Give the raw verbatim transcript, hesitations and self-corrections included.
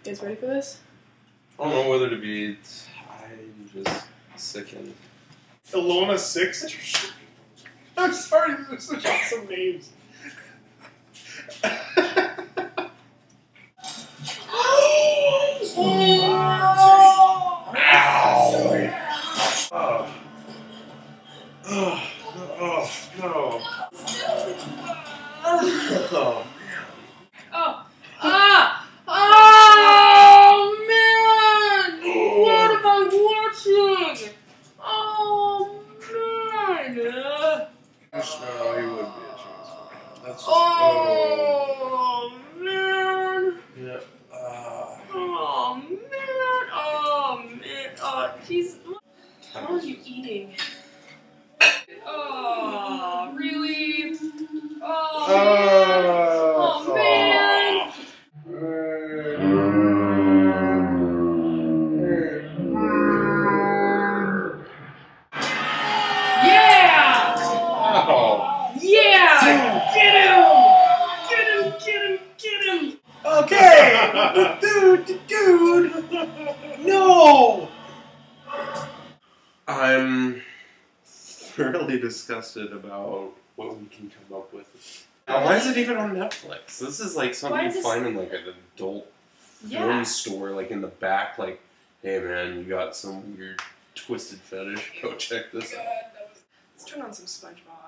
You guys ready for this? I don't know whether to be. I'm just sickened. Ilona six? I'm sorry, these are such awesome names. Oh. Oh, oh, no. Oh, Oh! Ah! Oh, man! What am I watching? Oh, man! no, he would be a chance for him. That's just. Oh, man! Yeah. Uh, Oh, man! Oh, man! Oh, jeez. What are you eating? Oh, really? Oh, man! Oh, man! Yeah! oh. Yeah! Get him! Get him! Get him! Get him! Okay! Dude, dude! No! I'm thoroughly disgusted about what we can come up with. Now, why is it even on Netflix? This is like something Why you is this- find in like an adult Yeah. film store, like in the back, like, hey man, you got some weird twisted fetish, go check this out. Let's turn on some SpongeBob.